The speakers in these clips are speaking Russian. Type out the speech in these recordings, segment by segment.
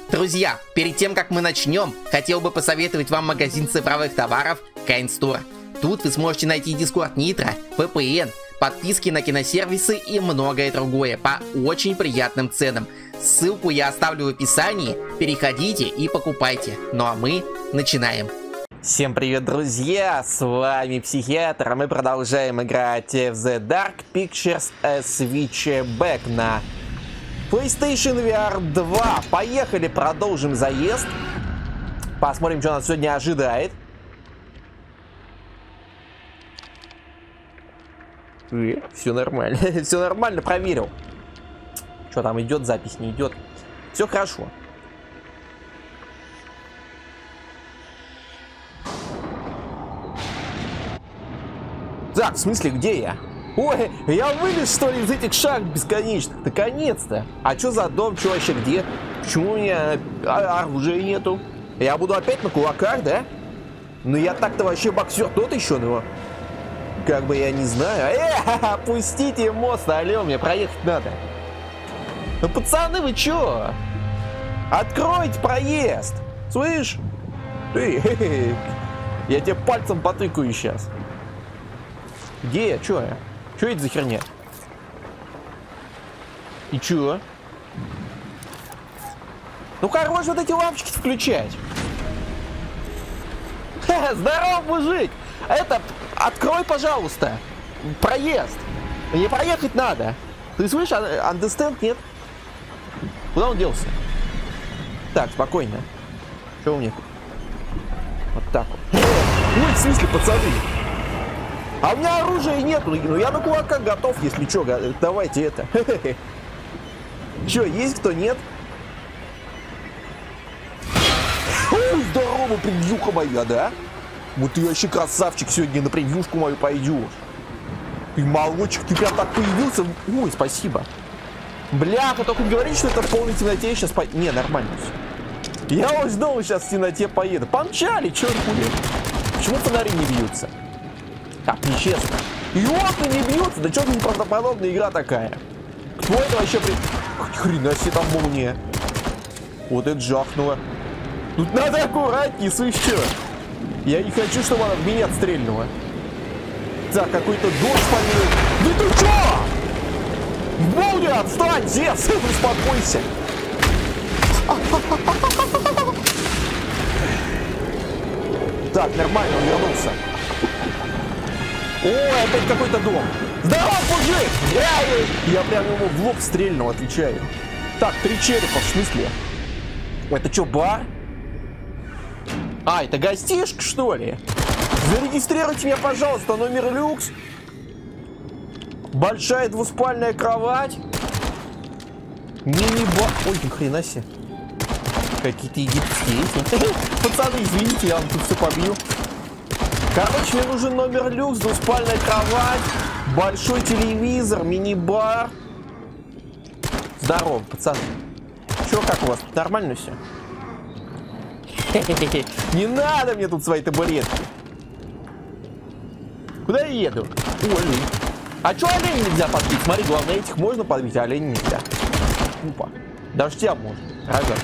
Друзья, перед тем как мы начнем, хотел бы посоветовать вам магазин цифровых товаров Kind Store. Тут вы сможете найти Discord Nitro, VPN, подписки на киносервисы и многое другое по очень приятным ценам. Ссылку я оставлю в описании, переходите и покупайте. Ну а мы начинаем. Всем привет, друзья, с вами Психиатр, а мы продолжаем играть в The Dark Pictures A Switchback на PlayStation VR 2. Поехали, продолжим заезд. Посмотрим, что нас сегодня ожидает. Все нормально, все нормально, проверил. Что там идет, запись не идет. Все хорошо. Так, в смысле, где я? Ой, я вылез, что ли, из этих шахт бесконечных? Наконец-то. А что за дом, что вообще, где? Почему у меня оружия нету? Я буду опять на кулаках, да? Ну я так-то вообще боксер тот еще, но... Как бы я не знаю. Опустите мост, алло, мне проехать надо. Ну, пацаны, вы чё? Откройте проезд. Слышь? Ты, я тебе пальцем потыкаю сейчас. Где я? Чё я? Чё это за херня? И чё? Ну, хорош вот эти лампочки включать. Здорово, мужик! Это, открой, пожалуйста, проезд. Мне проехать надо. Ты слышишь, understand, нет? Куда он делся? Так, спокойно. Что у меня? Вот так вот. Ой, в смысле, пацаны? А у меня оружия нету. Ну я на кулаках готов, если что. Давайте это. Че, есть кто? Нет? Ой, здорово, превьюха моя, да? Вот ты вообще красавчик, сегодня на превьюшку мою пойдешь. Ты молодчик, ты прям так появился. Ой, спасибо. Бляха, только не говори, что это в полной темноте. Я сейчас не, нормально все. Я вот снова сейчас в темноте поеду. Помчали, черт будет. Почему фонари не бьются? Так, нечестно. И окна не бьются. Да что за неправдоподобная игра такая? Кто это вообще при... Хрена себе там молния. Вот это жахнуло. Тут надо аккуратнее, слышь, что? Я не хочу, чтобы она в меня стрельнула. Так, какой-то дождь полил. Да ты что? Молния, отстань, Зевс, успокойся. Так, нормально, он вернулся. Ой, опять какой-то дом. Здорово, мужик! Я прям ему в лоб стрельнул, отвечаю. Так, 3 черепа, в смысле? Это что, бар? А, это гостишка, что ли? Зарегистрируйте меня, пожалуйста, номер люкс. Большая двуспальная кровать. Мини-бар. Ой, ни хрена себе. Какие-то египетские. Пацаны, извините, я вам тут все побью. Короче, мне нужен номер люкс, двуспальная кровать, большой телевизор, мини-бар. Здорово, пацаны. Че, как у вас? Тут нормально все? Не надо мне тут свои табуретки. Куда я еду? О, олень. А че олень нельзя подбить? Смотри, главное, этих можно подбить, а олень нельзя. Опа. Даже тебя можно. Рожет.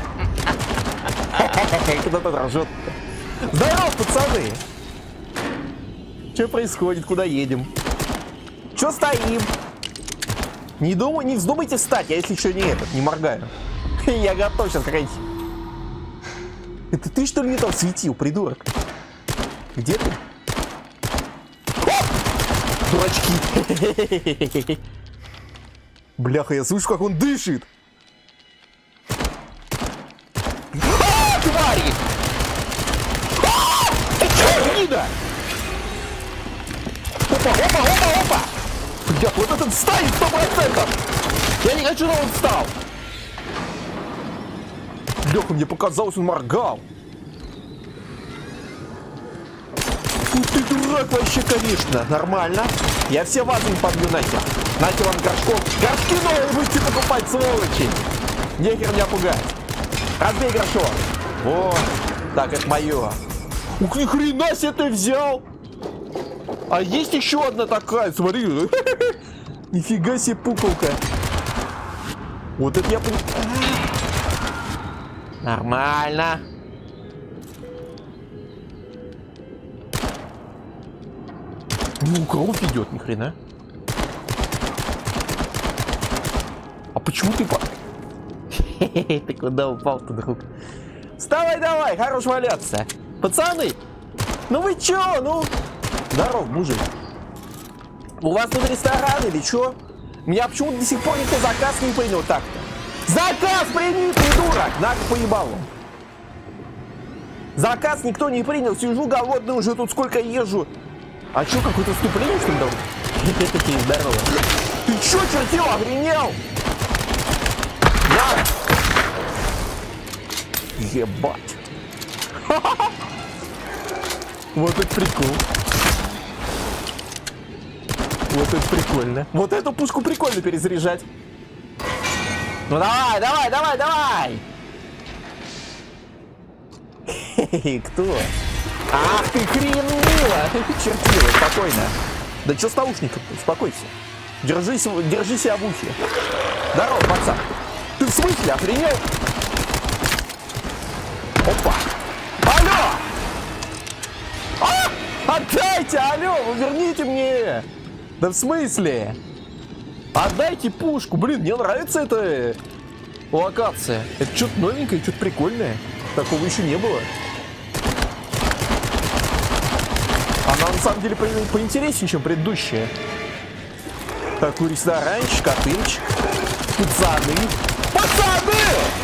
Кто-то рожет. Здорово, пацаны. Что происходит? Куда едем? Че стоим? Не вздумайте встать, я если еще не моргаю. Я готов сейчас какая-нибудь. Это ты что ли мне там светил, придурок? Где ты? О! Дурачки. Бляха, я слышу, как он дышит. А, твари! А! Ты че, гнида? Опа! Блядь, вот этот встанет 100%! Я не хочу, чтобы он встал! Леха, мне показалось, он моргал. Фу, ты дурак вообще, конечно. Нормально. Я все вазы не побью нахер. Нахер вам горшков. Горшки новые будете покупать, сволочи. Нехер меня пугать. Разбей горшок. О, так, это мое. Ух, ни хрена себе ты взял. А есть еще одна такая, смотри. Нифига себе пуколка. Вот это я... Нормально. Ну, кровь идет, ни хрена. А почему ты по... Ты куда упал-то, друг? Вставай давай, хорош валяться. Пацаны, ну вы чё, ну? Здоров, мужик. У вас тут ресторан или чё? Меня почему-то до сих пор никто заказ не принял так-то. Заказ прими, придурок! Нахуй поебал. Заказ никто не принял. Сижу голодный уже тут сколько езжу. А чё, какое-то вступление, что ли, дал? Такие здоровые. Ты чё, чертил, охренел? На! Ебать. Вот это прикол. Вот это прикольно. Вот эту пушку прикольно перезаряжать. Ну давай, давай, давай, давай! Хе-хе, кто? Ах ты хренила! Чертила, спокойно. Да чё с наушником-то? Успокойся. Держи себя в ухе. Здорово, пацан. Ты в смысле, охренел? Опа! Алло! А! Отдайте, алло! Вы верните мне! Да в смысле? Отдайте пушку! Блин, мне нравится эта локация. Это что-то новенькое, что-то прикольное. Такого еще не было. Она на самом деле поинтереснее, чем предыдущая. Такой ресторанчик, отельчик. Пацаны! Пацаны!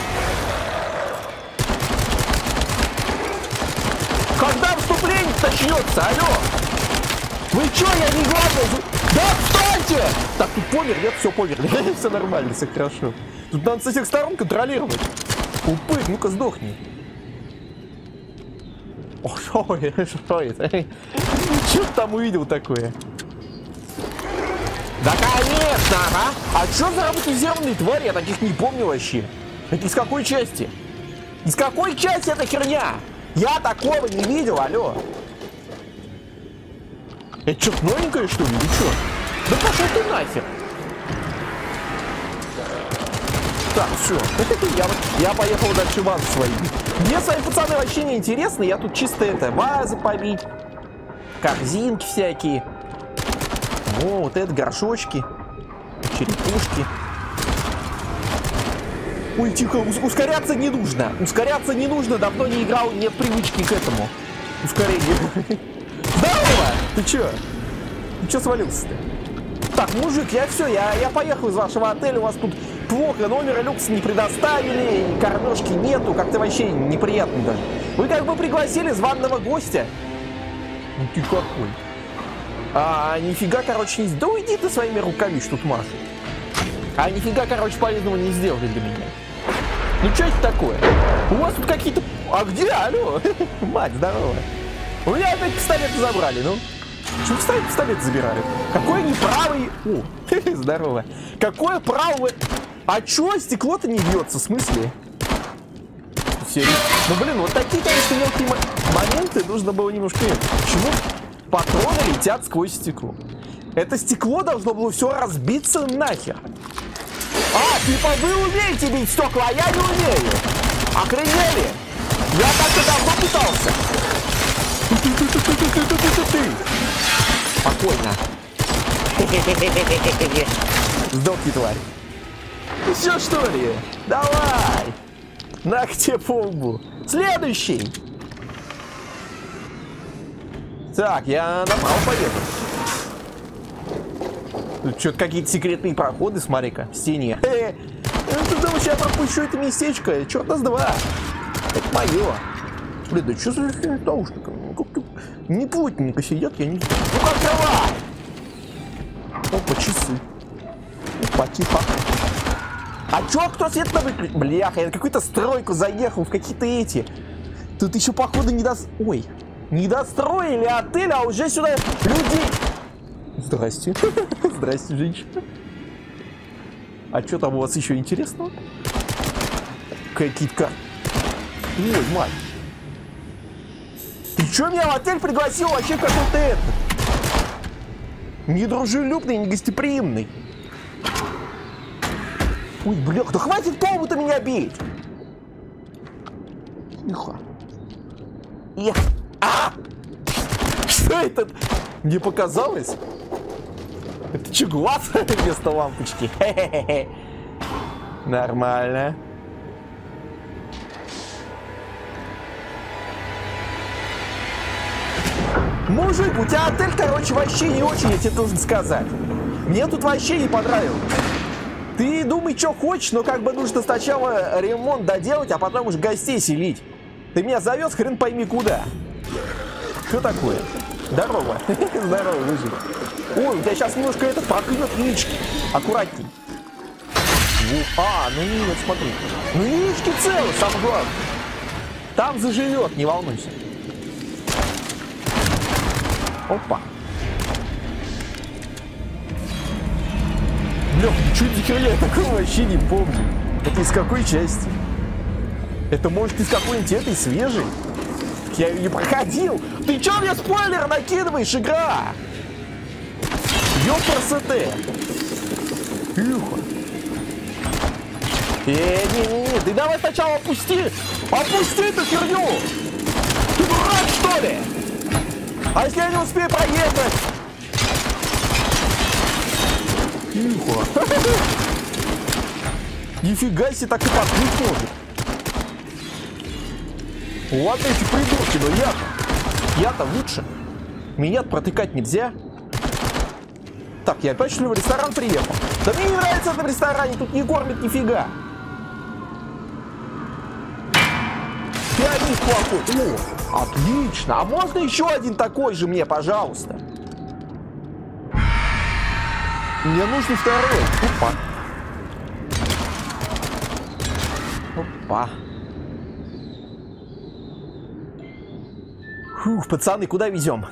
Когда вступление начнется? Алло! Вы чё, я не главный? Да отстаньте! Так, тут помер, нет, все померли. Все нормально, все хорошо. Тут надо с этих сторон контролировать. Упырь, ну-ка сдохни. О, что это? Что ты там увидел такое? Да, конечно, ага. А что за роботизированные твари? Я таких не помню вообще. Это из какой части? Из какой части эта херня? Я такого не видел, алло. Это что-то новенькое, что ли, или что? Да пошел ты нахер. Так, все. Я поехал дальше вазы свои. Мне свои пацаны вообще не интересны. Я тут чисто это, вазы побить. Корзинки всякие. О, вот это горшочки. Черепушки. Ой, тихо, ускоряться не нужно. Ускоряться не нужно. Давно не играл, нет привычки к этому. Ускорение. Здорово! Ты чё? Ты чё свалился-то? Так, мужик, я поехал из вашего отеля. У вас тут плохо, номера люкс не предоставили, кормежки нету, как-то вообще неприятно даже. Вы как бы пригласили званого гостя. Ну ты какой. А нифига, короче, не... Да уйди ты своими руками, что тут машешь. А нифига, короче, полезного не сделали для меня. Ну что это такое? У вас тут какие-то... А где? Алло? Мать, здорово. У меня опять пистолеты забрали, ну. Почему пистолеты забирали? Какой они правый... О, здорово. Какое право вы... А чё, стекло-то не бьется? В смысле? Серьезно? Ну, блин, вот такие, конечно, мелкие моменты нужно было немножко... Почему патроны летят сквозь стекло? Это стекло должно было все разбиться нахер. А, типа вы умеете бить стекла, а я не умею. Охренели? Я так-то давно пытался. Спокойно. Сдохни, тварь. Все, что ли? Давай. На тебе по лбу. Следующий. Так, я направо поеду. Тут что-то какие-то секретные проходы, смотри-ка, в стене. Я думаю, сейчас пропущу это местечко. Черт с два. Это мое. Блин, да что за наушник? Не плотненько сидят, я не знаю. Ну-ка, открывай! Опа, часы. Опа, тихо. А чё, кто свет-то выключил? Бляха, я на какую-то стройку заехал, в какие-то эти. Тут еще, походу, Ой, не достроили отель, а уже сюда люди... Здрасте. Здрасте, женщина. А что там у вас еще интересного? Какие-то... Ой, мать. Ты что меня в отель пригласил вообще какой-то этот? Недружелюбный, негостеприимный. Ой, блях, да хватит поводу меня бить. Тихо. Что это? Мне показалось? Это что, глаз вместо лампочки? Хе-хе-хе. Нормально. Мужик, у тебя отель, короче, вообще не очень, я тебе должен сказать. Мне тут вообще не понравилось. Ты думай, что хочешь, но как бы нужно сначала ремонт доделать, а потом уж гостей селить. Ты меня завез хрен пойми куда. Что такое? Здорово. Здорово, мужик. Ой, у тебя сейчас немножко это прокинет яички. Аккуратней. Ну нет, смотри. Ну яички целы, самое главное. Там заживет, не волнуйся. Опа. Бля, что за херня? Я такого вообще не помню. Это из какой части? Это может из какой-нибудь этой свежей? Я ее не проходил. Ты чё мне спойлер накидываешь, игра? Ёпрст. Тихо. Не-не-не, ты давай сначала опусти. Опусти эту херню. Ты дурак, что ли? А если я не успею проехать? Тихо. Нифига себе, так и подкрыть может. Вот эти придурки, но я-то лучше. Меня протыкать нельзя. Так, я опять что ли в ресторан приехал? Да мне не нравится это в ресторане, тут не кормят нифига. Пианист плохой. О, отлично. А можно еще один такой же мне, пожалуйста? Мне нужен второй. Опа. Фух, пацаны, куда везем?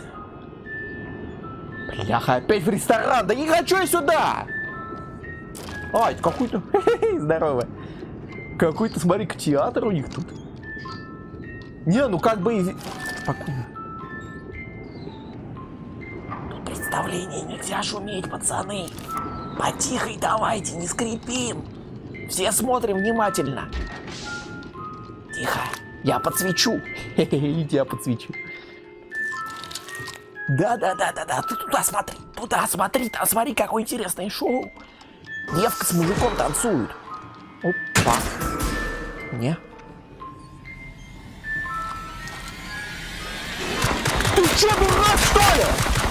Бляха, опять в ресторан. Да не хочу я сюда. А, это какой-то... Здорово. Какой-то, смотри-ка, театр у них тут. Не, ну как бы... Спокойно. Тут представление нельзя шуметь, пацаны. Потихой давайте, не скрипим. Все смотрим внимательно. Тихо. Я подсвечу. Я подсвечу. Да. Ты туда смотри, там смотри, какое интересное шоу. Девка с мужиком танцуют. Опа. Не. Ты че, дурак, что ли?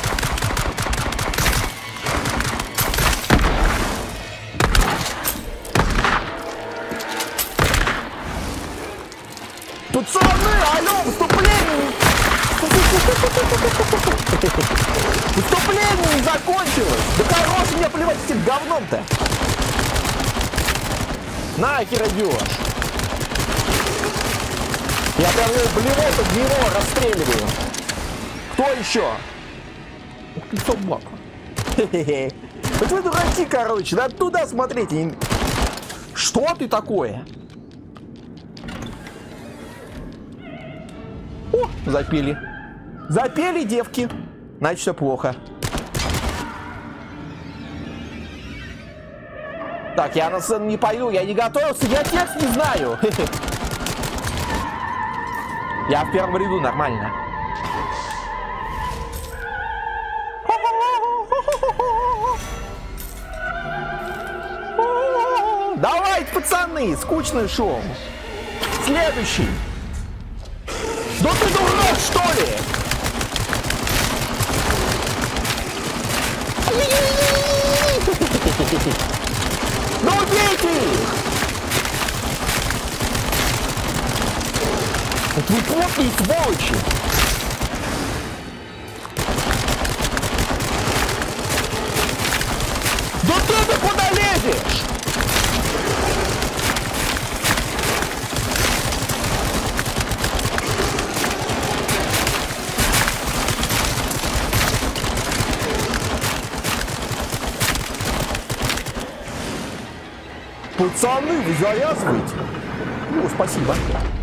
Пацаны, алло, выступление! Выступление не закончилось! Да хорош мне плевать с этим говном-то! Нахер идешь! Я прям блевоту в него расстреливаю! Кто еще? Ух ты, собака! Хе-хе-хе! Вот вы дураки, короче, надо туда смотреть! Что ты такое? О, запели. Запели девки. Значит, все плохо. Так, я на сцену не пойду, я не готовился, я текст не знаю. Я в первом ряду, нормально. Давайте, пацаны, скучное шоу. Следующий. Да ты дурак, что ли? Ну убейте их! Вот вы плотные сволочи! Да ты куда лезешь? Пацаны, вы завязываете? Ну, спасибо.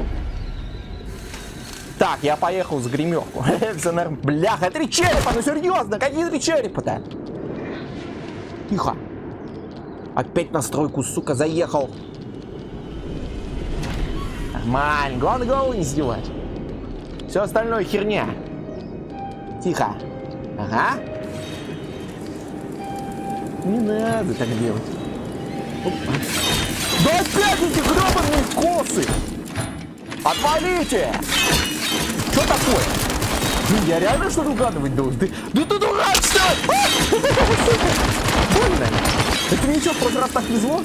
Так, я поехал за гримерку. Все нормально. Бляха, 3 черепа, ну серьезно, какие 3 черепа-то? Тихо. Опять на стройку, сука, заехал. Нормально. Главное, голову не сдевать. Все остальное херня. Тихо. Ага. Не надо так делать. Опа. Да опять эти гребаные косы! Отвалите! Что такое? Блин, я реально что-то угадывать должен? Да ты дурак, что ли? Больно. Это мне что, в прошлый раз так везло?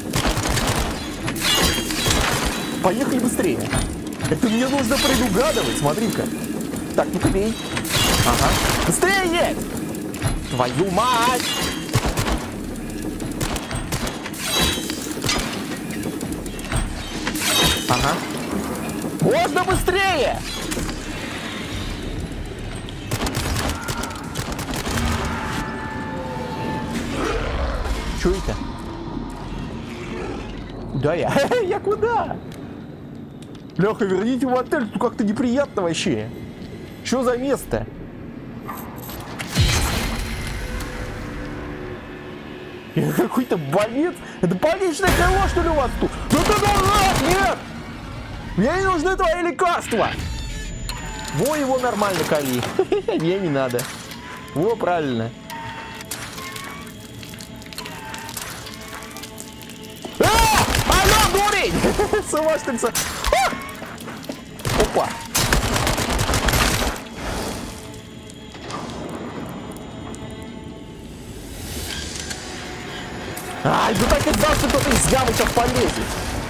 Поехали быстрее. Это мне нужно предугадывать, смотри-ка. Так, ну-ка бей. Ага. Быстрее! Твою мать! Ага. Можно быстрее! Чё это? Куда я? Я куда? Леха, верните в отель, тут как-то неприятно вообще. Что за место? Это какой-то больниц? Это больничное крыло, что ли, у вас тут? Ну ты дурак, нет! Мне не нужны твои лекарства! Во, его нормально кали. Мне не надо. Во, правильно. Алло, дурень! С ума что ли? Опа! Ай, да так и знал, что кто-то из ямы сейчас полезет.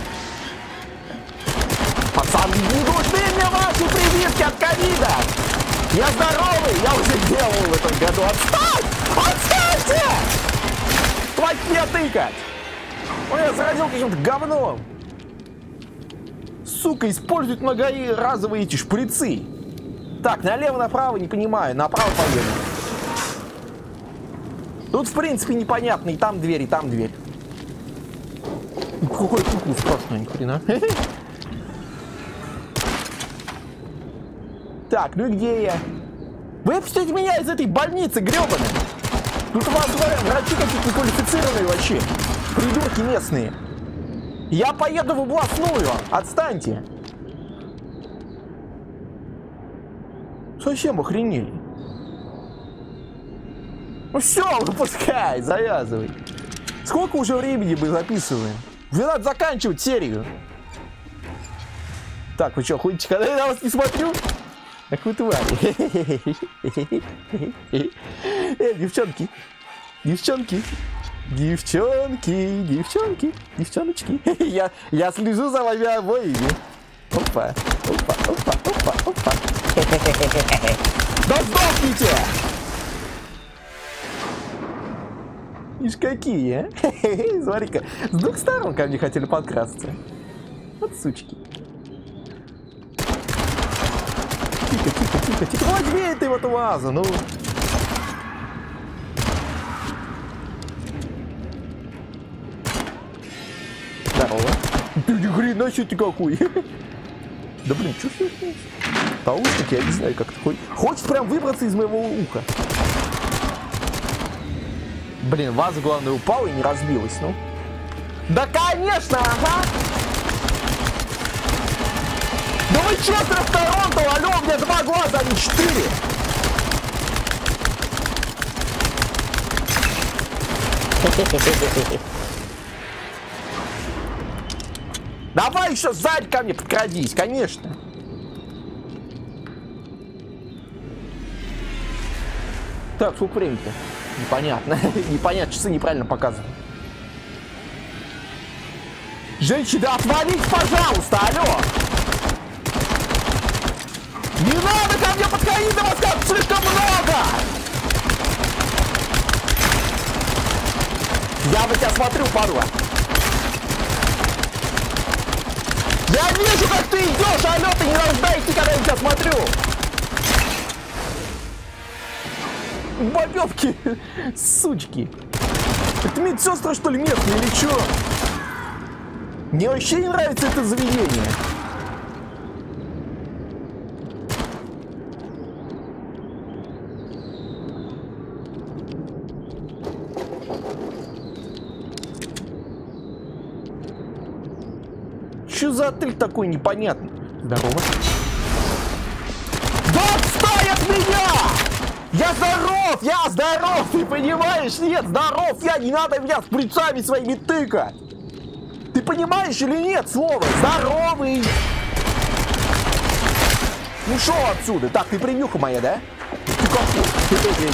Пацаны, не нужны мне ваши прививки от ковида! Я здоровый, я уже делал в этом году. Отстань! Отстаньте! Хватит меня тыкать! Ой, я заразил каким-то говном. Сука, используют многоразовые эти шприцы. Так, налево-направо не понимаю, направо поеду. Тут, в принципе, непонятно. И там дверь, и там дверь. Какой куклу страшный, ни хрена. Так, ну и где я? Выпустите меня из этой больницы, гребаной! Тут у вас врачи какие-то неквалифицированные вообще. Придурки местные. Я поеду в областную. Отстаньте. Совсем охренели. Ну все, выпускай, завязывай. Сколько уже времени мы записываем? Уже надо заканчивать серию. Так, вы что, ходите, когда я на вас не смотрю? Как вы твари. Девчонки. Девчонки. Девчонки. Девчонки. Девчоночки. Я слежу за вами обоими. Опа. Опа. Опа. Опа. Опа. Да сдохните! Ишь какие, а? Смотри-ка, с двух сторон ко мне хотели подкрасться. Вот сучки. Тихо, тихо, тихо, тихо. Возьми ты вот вазу, ну. Здорово. Ты ни хрена себе ты какой. Да блин, что ж это? Наушники, я не знаю, как ты хочешь прям выбраться из моего уха. Блин, ваза, главное, упала и не разбилась, ну. Да, конечно, ага! Да вы чё, с Торонто, алло, у меня 2 глаза, а не 4! Давай еще сзади ко мне подкрадись, конечно. Так, сколько времени-то? Непонятно. Непонятно, часы неправильно показывают. Женщина, отвалите, пожалуйста, алло! Не надо ко мне подходить, на вас как слишком много! Я на тебя смотрю, падла. Я вижу, как ты идешь, алло, ты не должна идти, когда я на тебя смотрю! Бабёвки, сучки. Это медсестры, что ли, местные или чё? Мне вообще не нравится это заведение. Чё за отель такой непонятный? Здорово. Да отстань от меня! Я здоров! Я здоров! Ты понимаешь? Нет, здоров! Я не надо меня с прицами своими тыкать! Ты понимаешь или нет слово? Здоровый! Ну шо отсюда? Так, ты превьюха моя, да? Ты какой?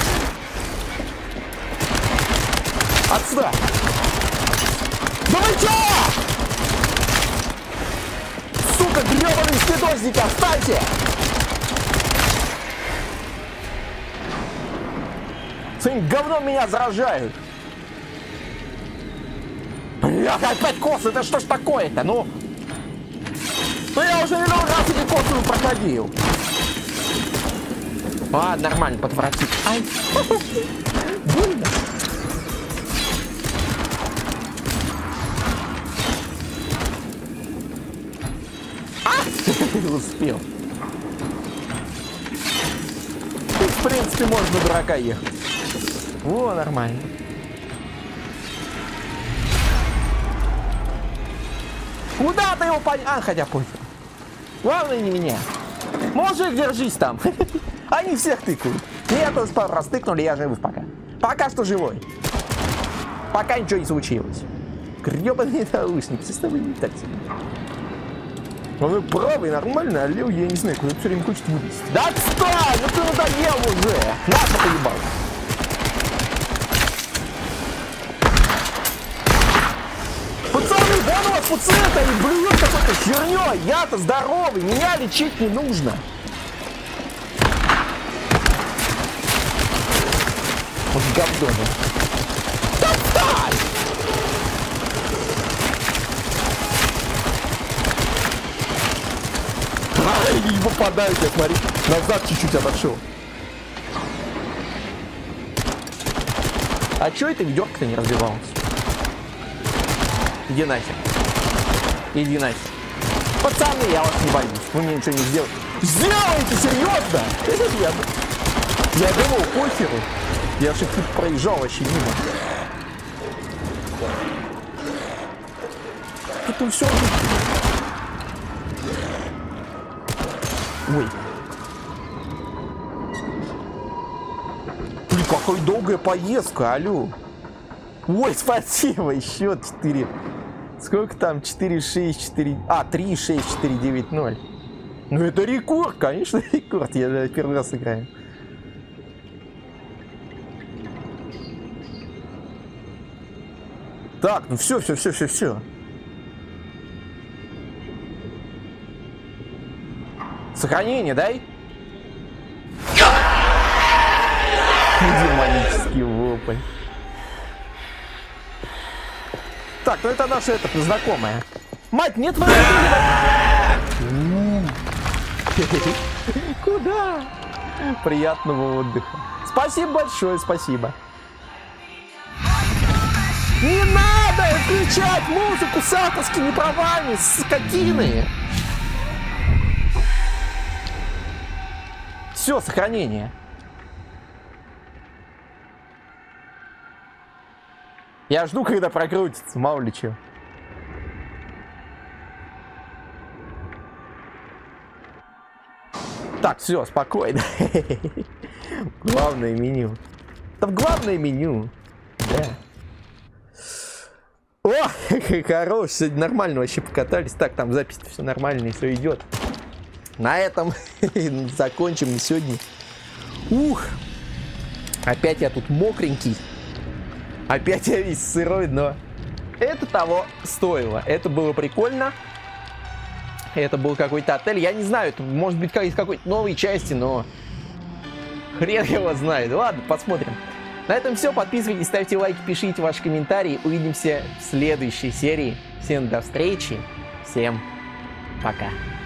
Отстань! Да вы чё? Сука, грёбаные спидозники, отстаньте! Своим говном меня заражают! Блядь, опять косы, это что ж такое-то, ну? Ну я уже миллион раз эти косы проходил. Ладно, нормально, подворотить. Ай, больно. Успел. В принципе, можно дурака ехать. О, нормально. Куда ты его понял? А, хотя пофиг. Главное не меня. Мужик, держись там. Они всех тыкают. Меня тоже пару раз тыкнули, я живу пока. Пока что живой. Пока ничего не случилось. Гребаные наушники, составляют не так себе. Он правый, нормально, а левый, я не знаю, куда все время хочет вылезть. Да отстань! Ну ты надоел уже! Нахуй поебал! Пацаны, вон у вас пациента и блюет какой-то херней! Я-то здоровый, меня лечить не нужно! Вот говно. Да отстань! Ай, не попадаю, я смотри, назад чуть-чуть отошел. А чё это ведерко-то не разбивалось? Иди нахер. Иди нахер. Пацаны, я вас не боюсь, вы мне ничего не сделаете. Сделаете, серьезно? Я думал, похеру. Я же тут проезжал вообще мимо. Тут все. Ой. Блин, какая долгая поездка, алло. Ой, спасибо, еще 4. Сколько там? 4, 6, 4... А, 3, 6, 4, 9, 0. Ну это рекорд, конечно, рекорд. Я же первый раз играю. Так, ну все. Сохранение, дай. Демонический вопль. Так, ну это наша знакомая. Мать, нет Куда? Приятного отдыха. Спасибо большое, спасибо. Не надо включать музыку с авторскими правами, скотины. Все, сохранение. Я жду, когда прокрутится, мало ли чего. Так, все, спокойно. Главное меню. Там главное меню. Да. О, хорош, сегодня нормально вообще покатались. Так, там запись все нормально, все идет. На этом закончим на сегодня. Ух, опять я тут мокренький. Опять я весь сырой, но это того стоило. Это было прикольно. Это был какой-то отель. Я не знаю, это может быть из какой-то новой части, но хрен его знает. Ладно, посмотрим. На этом все. Подписывайтесь, ставьте лайки, пишите ваши комментарии. Увидимся в следующей серии. Всем до встречи. Всем пока.